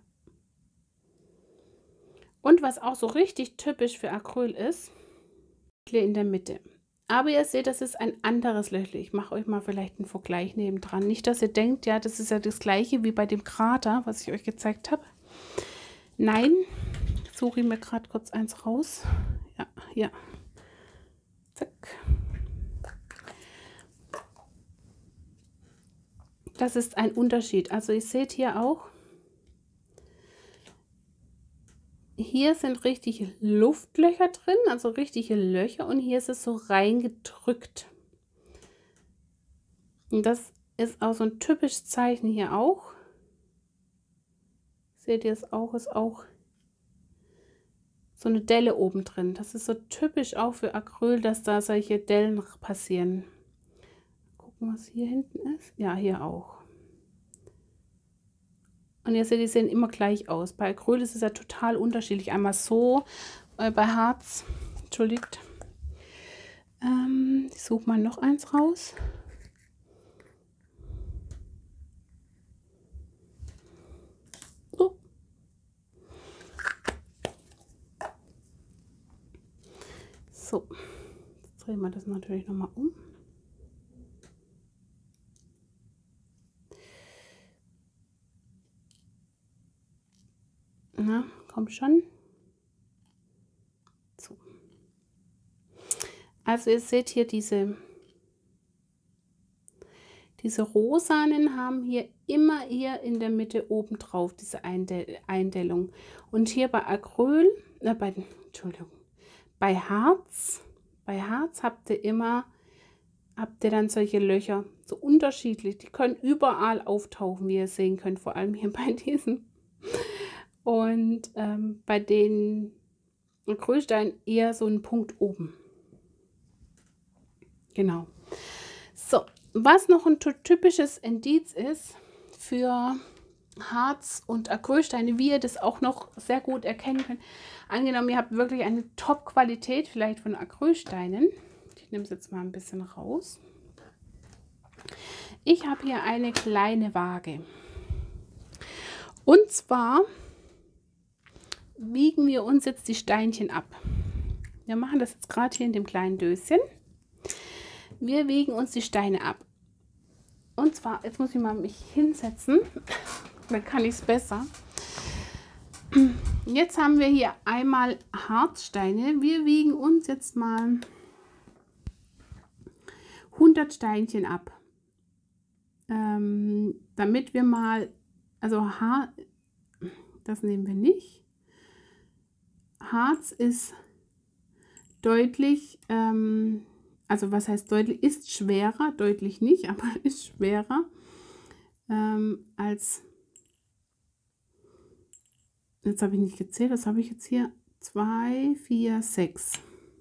Und was auch so richtig typisch für Acryl ist, hier in der Mitte. Aber ihr seht, das ist ein anderes Löchle. Ich mache euch mal vielleicht einen Vergleich nebendran. Nicht, dass ihr denkt, ja, das ist ja das gleiche wie bei dem Krater, was ich euch gezeigt habe. Nein, suche ich mir gerade kurz eins raus. Ja, hier. Zack. Das ist ein Unterschied. Also ihr seht hier auch, hier sind richtige Luftlöcher drin, also richtige Löcher, und hier ist es so reingedrückt. Und das ist auch so ein typisches Zeichen hier auch. Seht ihr es auch, ist auch so eine Delle oben drin. Das ist so typisch auch für Acryl, dass da solche Dellen passieren. Gucken, was hier hinten ist. Ja, hier auch. Und ihr seht, die sehen immer gleich aus. Bei Acryl ist es ja total unterschiedlich. Einmal so, äh, bei Harz, entschuldigt. Ähm, ich suche mal noch eins raus. So. So, jetzt drehen wir das natürlich noch mal um. Na, komm schon. So. Also ihr seht hier diese, diese rosanen haben hier immer hier in der Mitte oben drauf, diese Eindell Eindellung. Und hier bei Acryl, äh, bei, Entschuldigung, bei Harz, bei Harz habt ihr immer, habt ihr dann solche Löcher, so unterschiedlich. Die können überall auftauchen, wie ihr sehen könnt, vor allem hier bei diesen. Und ähm, bei den Acrylsteinen eher so ein Punkt oben. Genau. So, was noch ein typisches Indiz ist für Harz und Acrylsteine, wie ihr das auch noch sehr gut erkennen könnt. Angenommen, ihr habt wirklich eine Top-Qualität vielleicht von Acrylsteinen. Ich nehme es jetzt mal ein bisschen raus. Ich habe hier eine kleine Waage. Und zwar wiegen wir uns jetzt die Steinchen ab. Wir machen das jetzt gerade hier in dem kleinen Döschen. Wir wiegen uns die Steine ab. Und zwar, jetzt muss ich mal mich hinsetzen, dann kann ich es besser. Jetzt haben wir hier einmal Harzsteine. Wir wiegen uns jetzt mal hundert Steinchen ab. Ähm, damit wir mal, also Har, das nehmen wir nicht. Harz ist deutlich, ähm, also was heißt deutlich, ist schwerer, deutlich nicht, aber ist schwerer ähm, als, jetzt habe ich nicht gezählt, das habe ich jetzt hier, zwei, vier, sechs,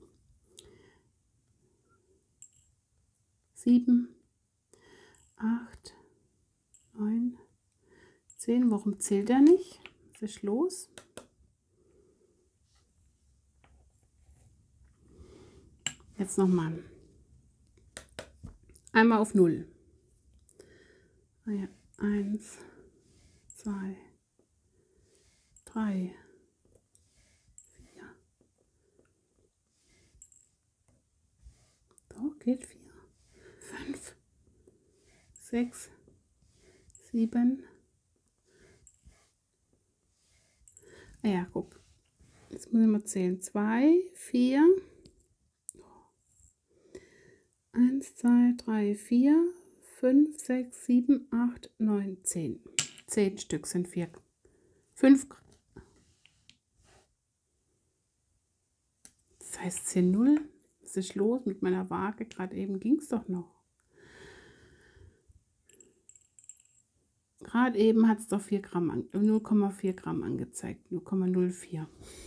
sieben, acht, neun, zehn, warum zählt er nicht? Was ist los? Jetzt nochmal. Einmal auf null. Ah ja, eins, zwei, drei, vier. So, geht vier, fünf, sechs, sieben. Ah ja, guck. Jetzt muss ich mal zählen. zwei, vier. eins, zwei, drei, vier, fünf, sechs, sieben, acht, neun, zehn. zehn Stück sind vier. fünf. Das heißt zehn null. Was ist los mit meiner Waage? Gerade eben ging es doch noch. Gerade eben hat es doch vier Gramm an, null Komma vier Gramm angezeigt. null Komma null vier.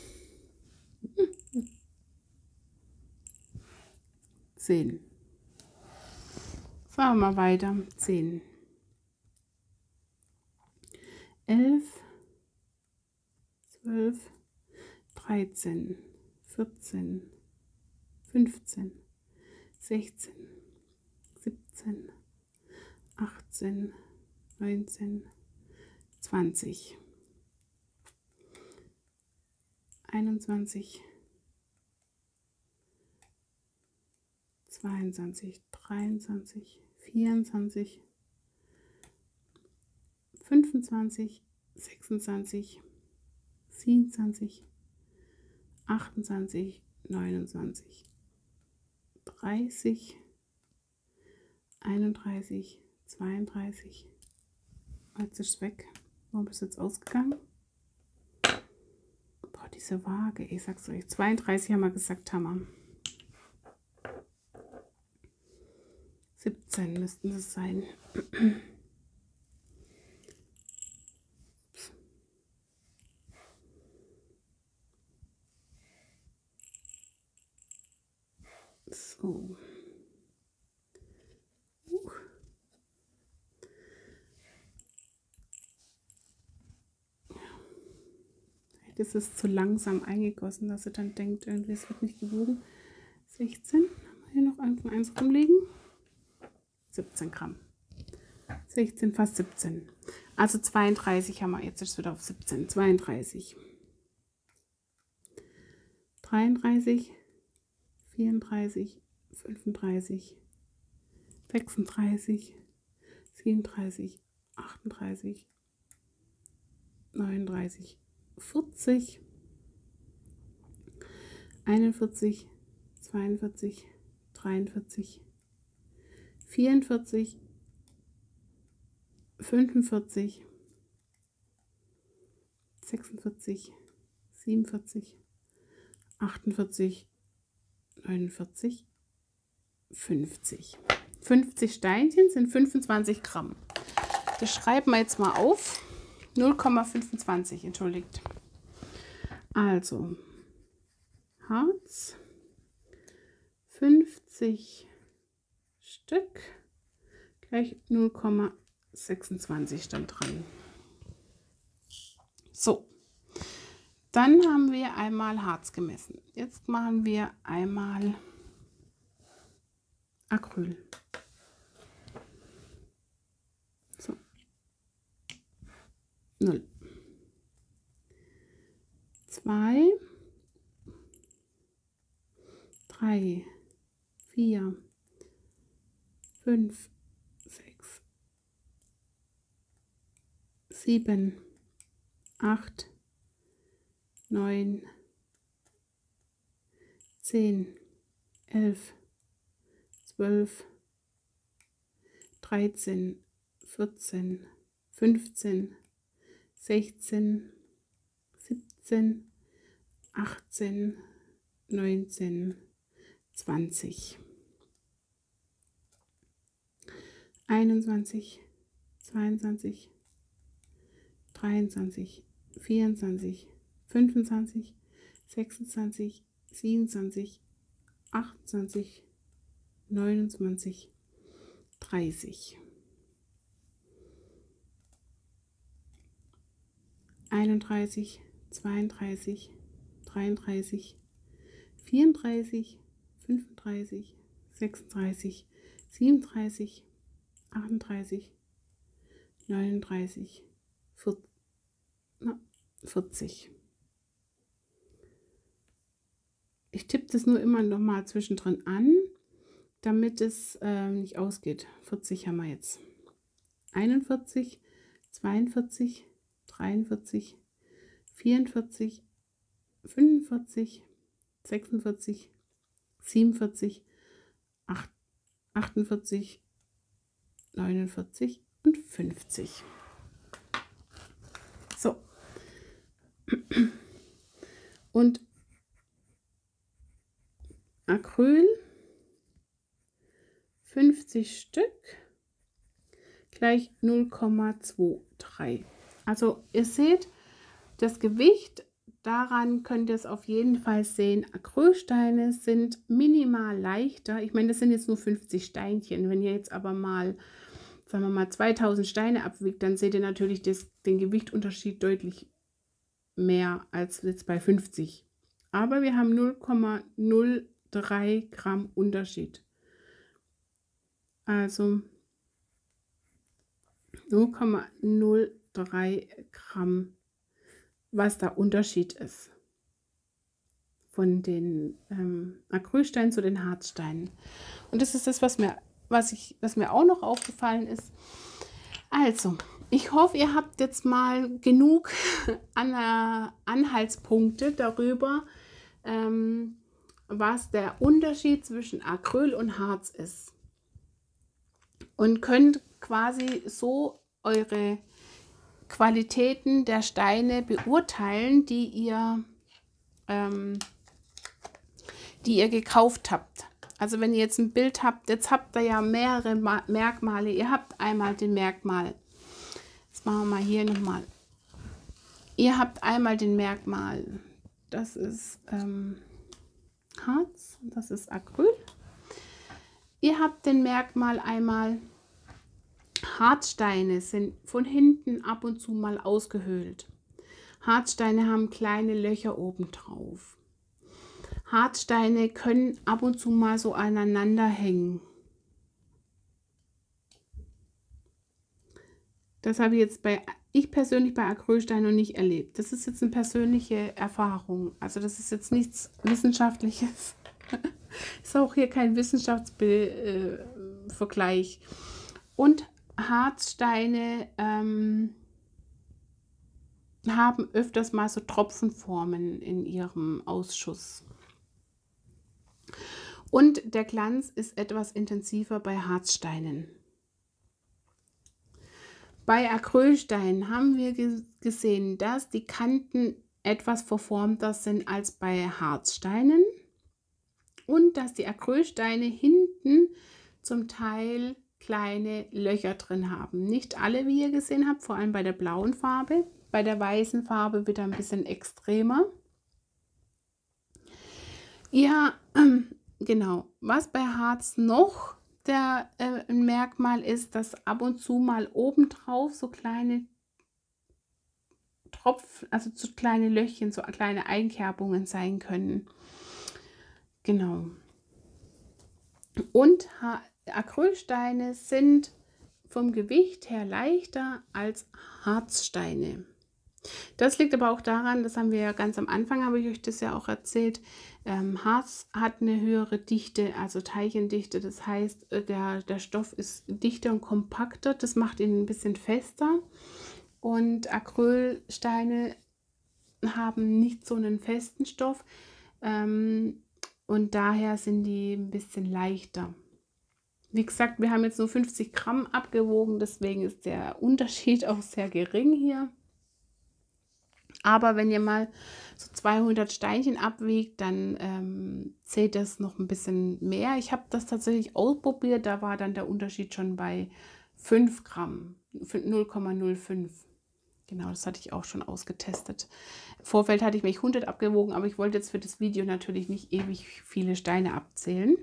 zehn. Fahren wir mal weiter. zehn. elf, zwölf, dreizehn, vierzehn, fünfzehn, sechzehn, siebzehn, achtzehn, neunzehn, zwanzig. einundzwanzig, zweiundzwanzig, dreiundzwanzig, vierundzwanzig, fünfundzwanzig, sechsundzwanzig, siebenundzwanzig, achtundzwanzig, neunundzwanzig, dreißig, einunddreißig, zweiunddreißig. Jetzt ist es weg. Warum ist jetzt ausgegangen? Boah, diese Waage, ich sag's euch. zweiunddreißig haben wir gesagt, haben wir. siebzehn müssten es sein. So. Uh. Das ist zu langsam eingegossen, dass ihr dann denkt, irgendwie es wird nicht gewogen. sechzehn. Haben wir hier noch eins rumliegen? siebzehn Gramm. sechzehn, fast siebzehn. Also zweiunddreißig haben wir jetzt ist wieder auf siebzehn. zweiunddreißig. dreiunddreißig. vierunddreißig. fünfunddreißig. sechsunddreißig. siebenunddreißig. achtunddreißig. neununddreißig. vierzig. einundvierzig. zweiundvierzig. dreiundvierzig. vierundvierzig, fünfundvierzig, sechsundvierzig, siebenundvierzig, achtundvierzig, neunundvierzig, fünfzig. fünfzig Steinchen sind fünfundzwanzig Gramm. Das schreiben wir jetzt mal auf. null Komma fünfundzwanzig, entschuldigt. Also, Harz, fünfzig Stück, gleich null Komma sechsundzwanzig stand dran. So, dann haben wir einmal Harz gemessen. Jetzt machen wir einmal Acryl. So, null. zwei, drei, vier, fünf, sechs, sieben, acht, neun, zehn, elf, zwölf, dreizehn, vierzehn, fünfzehn, sechzehn, siebzehn, achtzehn, neunzehn, zwanzig. einundzwanzig, zweiundzwanzig, dreiundzwanzig, vierundzwanzig, fünfundzwanzig, sechsundzwanzig, siebenundzwanzig, achtundzwanzig, neunundzwanzig, dreißig. einunddreißig, zweiunddreißig, dreiunddreißig, vierunddreißig, fünfunddreißig, sechsunddreißig, siebenunddreißig, achtunddreißig, neununddreißig, vierzig. Ich tippe das nur immer noch mal zwischendrin an, damit es äh, nicht ausgeht. vierzig haben wir jetzt. einundvierzig, zweiundvierzig, dreiundvierzig, vierundvierzig, fünfundvierzig, sechsundvierzig, siebenundvierzig, achtundvierzig, neunundvierzig und fünfzig. So. Und Acryl fünfzig Stück gleich null Komma dreiundzwanzig. Also ihr seht, das Gewicht, daran könnt ihr es auf jeden Fall sehen. Acrylsteine sind minimal leichter. Ich meine, das sind jetzt nur fünfzig Steinchen. Wenn ihr jetzt aber mal, sagen wir mal, zweitausend Steine abwiegt, dann seht ihr natürlich das, den Gewichtunterschied deutlich mehr als jetzt bei fünfzig. Aber wir haben null Komma null drei Gramm Unterschied. Also null Komma null drei Gramm, was der Unterschied ist. von den ähm, Acrylsteinen zu den Harzsteinen. Und das ist das, was mir, was ich, was mir auch noch aufgefallen ist. Also, ich hoffe, ihr habt jetzt mal genug an, äh, Anhaltspunkte darüber, ähm, was der Unterschied zwischen Acryl und Harz ist. Und könnt quasi so eure Qualitäten der Steine beurteilen, die ihr, ähm, die ihr gekauft habt. Also wenn ihr jetzt ein Bild habt, jetzt habt ihr ja mehrere Ma- Merkmale. Ihr habt einmal den Merkmal. Jetzt machen wir mal hier nochmal. Ihr habt einmal den Merkmal. Das ist ähm, Harz, das ist Acryl. Ihr habt den Merkmal einmal, Harzsteine sind von hinten ab und zu mal ausgehöhlt. Harzsteine haben kleine Löcher oben drauf. Harzsteine können ab und zu mal so aneinander hängen. Das habe ich jetzt bei, ich persönlich bei Acrylsteinen noch nicht erlebt. Das ist jetzt eine persönliche Erfahrung. Also das ist jetzt nichts Wissenschaftliches. Ist auch hier kein Wissenschaftsvergleich. Und Harzsteine ähm, haben öfters mal so Tropfenformen in ihrem Ausschuss. Und der Glanz ist etwas intensiver bei Harzsteinen. Bei Acrylsteinen haben wir gesehen, dass die Kanten etwas verformter sind als bei Harzsteinen und dass die Acrylsteine hinten zum Teil kleine Löcher drin haben. Nicht alle, wie ihr gesehen habt, vor allem bei der blauen Farbe. Bei der weißen Farbe wird er ein bisschen extremer. Ja, genau. Was bei Harz noch der äh, ein Merkmal ist, dass ab und zu mal obendrauf so kleine Tropfen, also so kleine Löchchen, so kleine Einkerbungen sein können. Genau. Und ha Acrylsteine sind vom Gewicht her leichter als Harzsteine. Das liegt aber auch daran, das haben wir ja ganz am Anfang, habe ich euch das ja auch erzählt, ähm, Harz hat eine höhere Dichte, also Teilchendichte, das heißt, der, der Stoff ist dichter und kompakter, das macht ihn ein bisschen fester, und Acrylsteine haben nicht so einen festen Stoff, ähm, und daher sind die ein bisschen leichter. Wie gesagt, wir haben jetzt nur fünfzig Gramm abgewogen, deswegen ist der Unterschied auch sehr gering hier. Aber wenn ihr mal so zweihundert Steinchen abwiegt, dann ähm, zählt das noch ein bisschen mehr. Ich habe das tatsächlich ausprobiert, da war dann der Unterschied schon bei fünf Gramm, null Komma null fünf. Genau, das hatte ich auch schon ausgetestet. Im Vorfeld hatte ich mich hundert abgewogen, aber ich wollte jetzt für das Video natürlich nicht ewig viele Steine abzählen.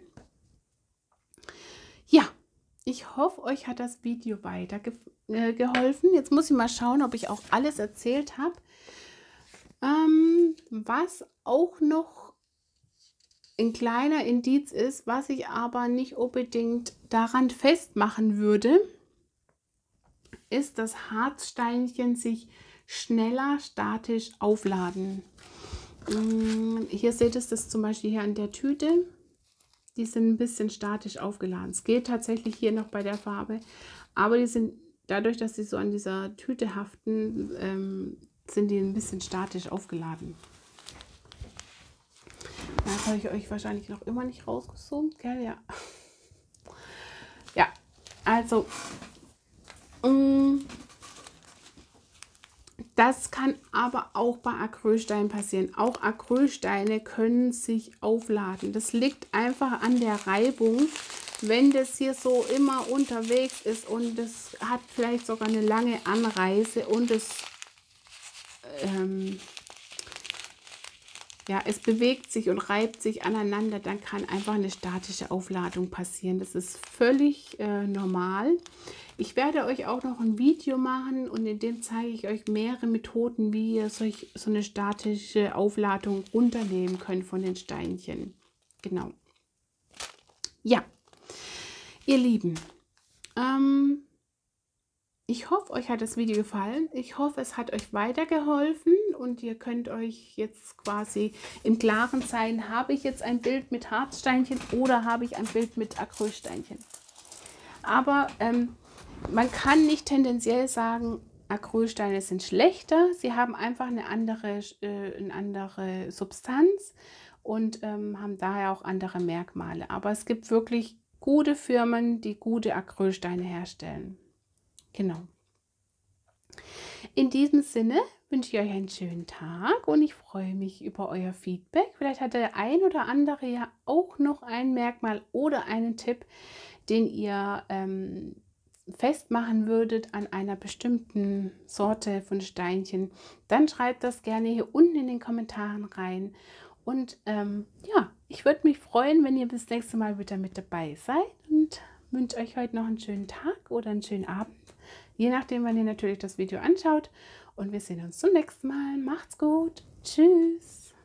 Ja, ich hoffe, euch hat das Video weitergeholfen. Jetzt muss ich mal schauen, ob ich auch alles erzählt habe. Ähm, was auch noch ein kleiner Indiz ist, was ich aber nicht unbedingt daran festmachen würde, ist, dass Harzsteinchen sich schneller statisch aufladen. Hier seht ihr das zum Beispiel hier an der Tüte. Die sind ein bisschen statisch aufgeladen. Es geht tatsächlich hier noch bei der Farbe, aber die sind dadurch, dass sie so an dieser Tüte haften, ähm, sind die ein bisschen statisch aufgeladen. Das habe ich euch wahrscheinlich noch immer nicht rausgezoomt, gell? Ja. Ja, also das kann aber auch bei Acrylsteinen passieren. Auch Acrylsteine können sich aufladen. Das liegt einfach an der Reibung. Wenn das hier so immer unterwegs ist und das hat vielleicht sogar eine lange Anreise und es, ähm, ja, es bewegt sich und reibt sich aneinander, dann kann einfach eine statische Aufladung passieren. Das ist völlig äh, normal. Ich werde euch auch noch ein Video machen und in dem zeige ich euch mehrere Methoden, wie ihr solch, so eine statische Aufladung runternehmen könnt von den Steinchen. Genau. Ja, ihr Lieben, ähm, Ich hoffe, euch hat das Video gefallen. Ich hoffe, es hat euch weitergeholfen und ihr könnt euch jetzt quasi im Klaren sein, habe ich jetzt ein Bild mit Harzsteinchen oder habe ich ein Bild mit Acrylsteinchen. Aber ähm, man kann nicht tendenziell sagen, Acrylsteine sind schlechter. Sie haben einfach eine andere, äh, eine andere Substanz und ähm, haben daher auch andere Merkmale. Aber es gibt wirklich gute Firmen, die gute Acrylsteine herstellen. Genau. In diesem Sinne wünsche ich euch einen schönen Tag und ich freue mich über euer Feedback. Vielleicht hat der ein oder andere ja auch noch ein Merkmal oder einen Tipp, den ihr ähm, festmachen würdet an einer bestimmten Sorte von Steinchen. Dann schreibt das gerne hier unten in den Kommentaren rein. Und ähm, ja, ich würde mich freuen, wenn ihr bis nächste Mal wieder mit dabei seid und wünsche euch heute noch einen schönen Tag oder einen schönen Abend. Je nachdem, wann ihr natürlich das Video anschaut. Und wir sehen uns zum nächsten Mal. Macht's gut. Tschüss.